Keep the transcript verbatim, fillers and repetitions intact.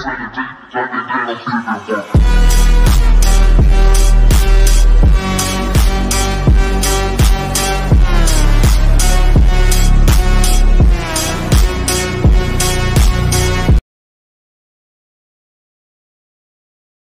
Turn the beat, like they down, flip and walk.